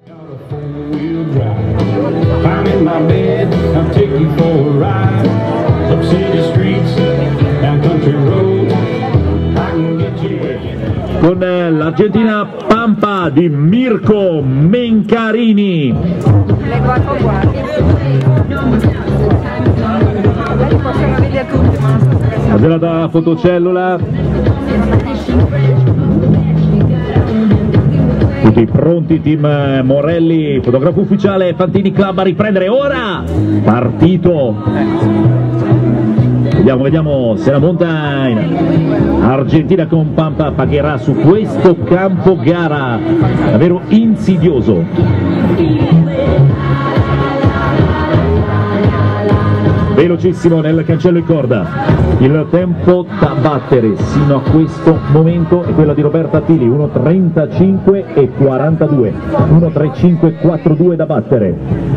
Con l'Argentina Pampa di Mirko Mencarini. Da fotocellula. Tutti pronti, team Morelli, fotografo ufficiale Fantini Club a riprendere ora. Partito. Vediamo se la monta in Argentina con Pampa pagherà su questo campo gara davvero insidioso. Velocissimo nel cancello in corda. Il tempo da battere sino a questo momento è quello di Roberta Attili, 1:35 e 42, 1:35,42 da battere.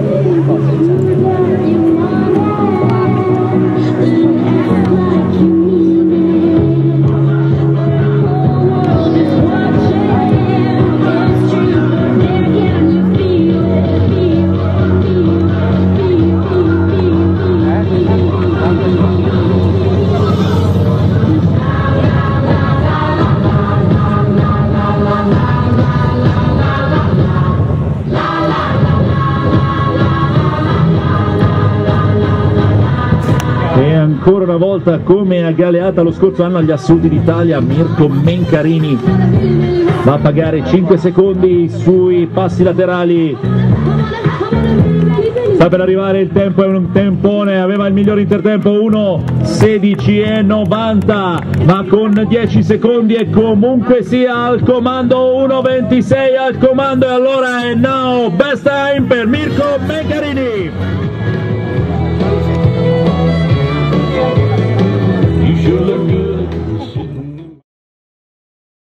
E ancora una volta, come a Galeata lo scorso anno agli Assoluti d'Italia, Mirko Mencarini va a pagare 5 secondi sui passi laterali. Sta per arrivare il tempo, è un tempone, aveva il miglior intertempo 1:16,90, ma con 10 secondi e comunque sia al comando, 1:26 al comando, e allora è now best time per Mirko Mencarini.